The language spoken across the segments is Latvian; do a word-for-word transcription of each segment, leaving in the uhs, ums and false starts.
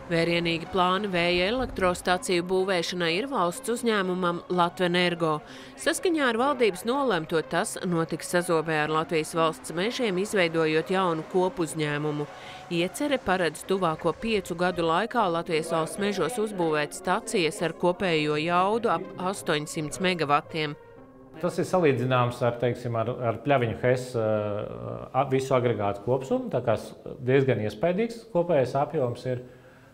Vērienīgi plāni vēja elektrostaciju būvēšanai ir valsts uzņēmumam Latvenergo. Saskaņā ar valdības nolemto tas notiks sazobē ar Latvijas valsts mežiem, izveidojot jaunu kopuzņēmumu. Iecere paredz tuvāko piecu gadu laikā Latvijas valsts mežos uzbūvēt stacijas ar kopējo jaudu ap astoņsimt megavatiem. Tas ir salīdzināms ar, teiksim, ar, ar Pļaviņu Hes visu agregātu kopsumu, tā kā diezgan iespaidīgs kopējais apjoms ir.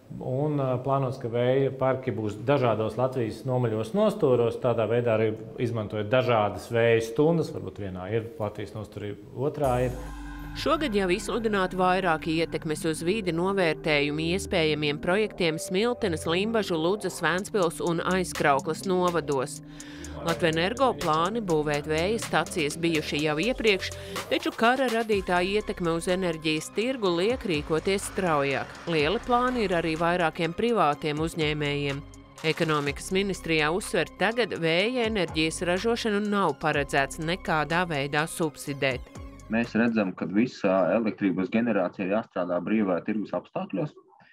Un plānots, ka vēja parki būs dažādos Latvijas nomaļos nostūros, tādā veidā arī izmantojot dažādas vēja stundas, varbūt vienā ir Latvijas nostūrī, otrā ir. Šogad jau izsludināti vairāki ietekmes uz vidi novērtējumi iespējamiem projektiem Smiltenes, Limbažu, Ludzas, Vēnspils un Aizkrauklas novados. Latvenergo plāni būvēt vēja stacijas bijuši jau iepriekš, taču kara radītā ietekme uz enerģijas tirgu liek rīkoties straujāk. Lieli plāni ir arī vairākiem privātiem uzņēmējiem. Ekonomikas ministrijā uzsver, tagad vēja enerģijas ražošanu nav paredzēts nekādā veidā subsidēt. Mēs redzam, ka visa elektrības generācija ir jāstrādā brīvā tirgus apstākļos.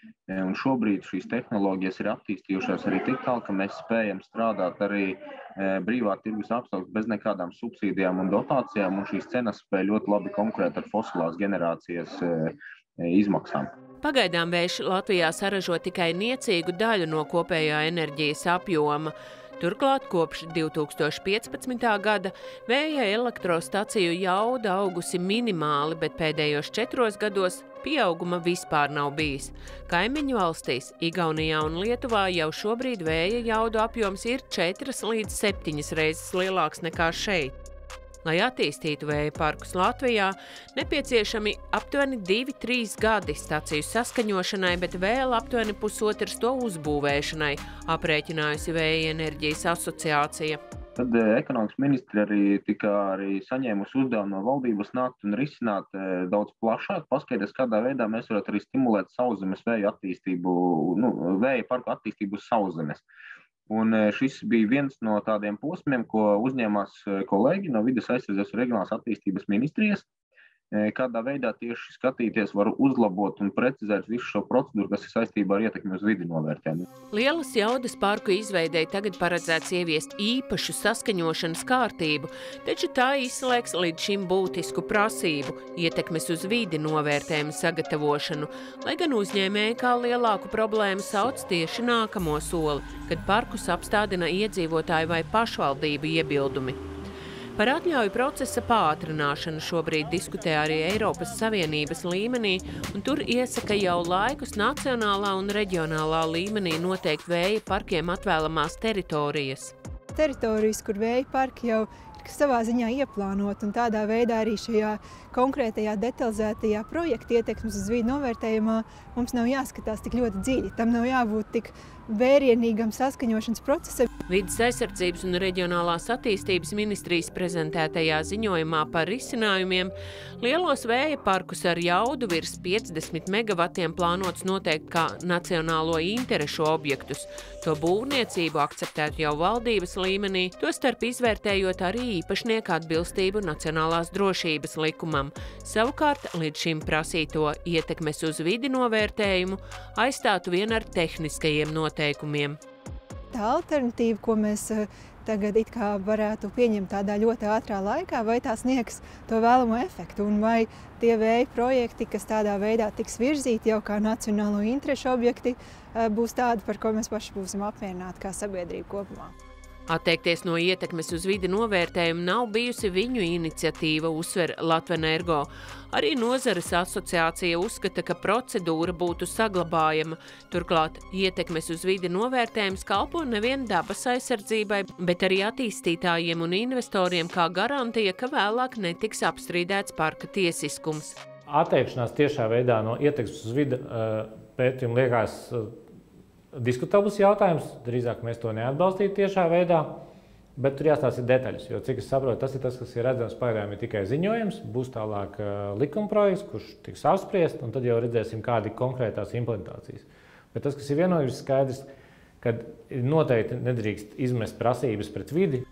Un šobrīd šīs tehnoloģijas ir attīstījušās arī tik tālu, ka mēs spējam strādāt arī brīvā tirgus apstākļos bez nekādām subsīdijām un dotācijām, un šīs cenas spēj ļoti labi konkurēt ar fosilās generācijas izmaksām. Pagaidām vējš Latvijā saražo tikai niecīgu daļu no kopējā enerģijas apjoma. Turklāt kopš divi tūkstoši piecpadsmitā gada vēja elektrostaciju jauda augusi minimāli, bet pēdējos četros gados pieauguma vispār nav bijis. Kaimiņu valstīs, Igaunijā un Lietuvā jau šobrīd vēja jaudu apjoms ir četras līdz septiņas reizes lielāks nekā šeit. Lai attīstītu vēja parkus Latvijā, nepieciešami aptuveni divi trīs gadi staciju saskaņošanai, bet vēl aptuveni pusotrs to uzbūvēšanai, aprēķinājusi Vēja enerģijas asociācija. Tad ekonomikas ministri arī tika arī saņēmusi uzdevumu no valdības nākt un risināt daudz plašāk, paskaidroties, kādā veidā mēs varētu arī stimulēt sauszemes vēja attīstību, nu, vēja parku attīstību uz sauszemes. Un šis bija viens no tādiem posmiem, ko uzņēmās kolēģi no Vides aizsardzības un reģionālās attīstības ministrijas, kādā veidā tieši skatīties var uzlabot un precizēt visu šo procedūru, kas ir saistībā ar ietekmi uz vidi novērtējumu. Lielas jaudas parku izveidei tagad paredzēts ieviest īpašu saskaņošanas kārtību, taču tā izslēgs līdz šim būtisku prasību – ietekmes uz vidi novērtējumu sagatavošanu, lai gan uzņēmēji kā lielāku problēmu sauc tieši nākamo soli, kad parkus apstādina iedzīvotāju vai pašvaldību iebildumi. Par atļauju procesa pātrināšanu šobrīd diskutē arī Eiropas Savienības līmenī, un tur iesaka jau laikus nacionālā un reģionālā līmenī noteikt vēja parkiem atvēlamās teritorijas. Teritorijas, kur vēja parki jau ir savā ziņā ieplānot, un tādā veidā arī šajā konkrētajā detalizētajā projekta ietekmes uz vidi novērtējumā mums nav jāskatās tik ļoti dziļi. Tam nav jābūt tik vērienīgam saskaņošanas procesam. Vides aizsardzības un reģionālās attīstības ministrijas prezentētajā ziņojumā par risinājumiem lielos vēja parkus ar jaudu virs piecdesmit megavatiem plānots noteikt kā nacionālo interešu objektus. To būvniecību akceptētu jau valdības līmenī, tostarp izvērtējot arī īpašnieku atbilstību nacionālās drošības likumam. Savukārt, līdz šim prasīto ietekmes uz vidi novērtējumu aizstātu vien ar tehniskajiem noteikumiem. Tā alternatīva, ko mēs tagad it kā varētu pieņemt tādā ļoti ātrā laikā, vai tā sniegs to vēlamo efektu, un vai tie vēja projekti, kas tādā veidā tiks virzīti jau kā nacionālo interešu objekti, būs tādi, par ko mēs paši būsim apmierināti kā sabiedrība kopumā. Atteikties no ietekmes uz vidi novērtējumu nav bijusi viņu iniciatīva, uzsver Latvenergo. Arī nozares asociācija uzskata, ka procedūra būtu saglabājama. Turklāt ietekmes uz vidi novērtējums kalpo nevien dabas aizsardzībai, bet arī attīstītājiem un investoriem kā garantija, ka vēlāk netiks apstrīdēts parka tiesiskums. Atteikšanās tiešā veidā no ietekmes uz vidi pētījuma liekas diskutabls jautājums, drīzāk mēs to neatbalstītu tiešā veidā, bet tur jāstāsta detaļas, jo, cik es saprotu, tas ir tas, kas ir redzams pagaidām ir tikai ziņojums, būs tālāk likumprojekts, kurš tiks apspriest, un tad jau redzēsim, kādi konkrētās implementācijas. Bet tas, kas ir vienojums skaidrs, kad noteikti nedrīkst izmest prasības pret vidi.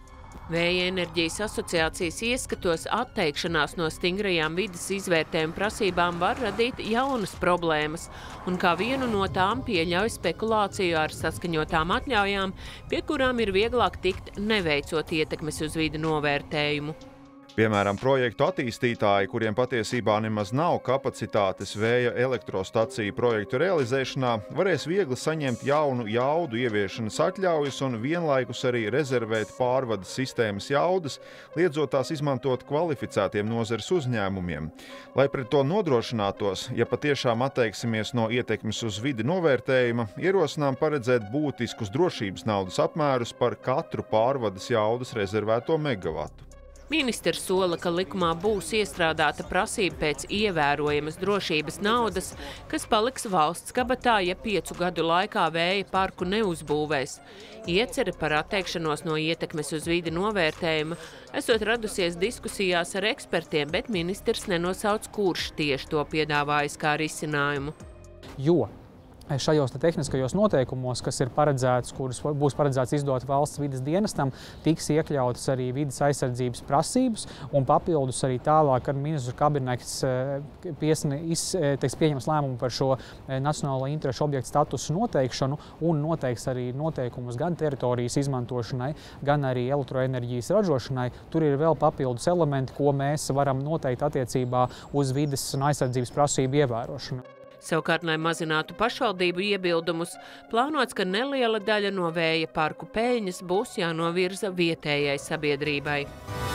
Vēja enerģijas asociācijas ieskatos atteikšanās no stingrajām vides izvērtējuma prasībām var radīt jaunas problēmas, un kā vienu no tām pieļauj spekulāciju ar saskaņotām atļaujām, pie kurām ir vieglāk tikt neveicot ietekmes uz vidi novērtējumu. Piemēram, projektu attīstītāji, kuriem patiesībā nemaz nav kapacitātes vēja elektrostaciju projektu realizēšanā, varēs viegli saņemt jaunu jaudu ieviešanas atļaujas un vienlaikus arī rezervēt pārvades sistēmas jaudas, liedzot tās izmantot kvalificētiem nozares uzņēmumiem. Lai pret to nodrošinātos, ja patiešām atteiksimies no ietekmes uz vidi novērtējuma, ierosinām paredzēt būtiskus drošības naudas apmērus par katru pārvades jaudas rezervēto megavatu. Ministrs sola, ka likumā būs iestrādāta prasība pēc ievērojamas drošības naudas, kas paliks valsts kabatā, ja piecu gadu laikā vēja parku neuzbūvēs. Iecere par atteikšanos no ietekmes uz vidi novērtējuma esot radusies diskusijās ar ekspertiem, bet ministrs nenosauc, kurš tieši to piedāvājis kā risinājumu. Jo šajos tehniskajos noteikumos, kas ir paredzēts, kurus būs paredzēts izdot valsts vides dienestam, tiks iekļautas arī vides aizsardzības prasības un papildus arī tālāk, kad ministru kabinets pieņems lēmumu par šo nacionālo interešu objektu statusu noteikšanu un noteiks arī noteikumus gan teritorijas izmantošanai, gan arī elektroenerģijas ražošanai. Tur ir vēl papildus elementi, ko mēs varam noteikt attiecībā uz vides un aizsardzības prasību ievērošanu. Savukārt, lai mazinātu pašvaldību iebildumus, plānots, ka neliela daļa no vēja parku peļņas būs jānovirza vietējai sabiedrībai.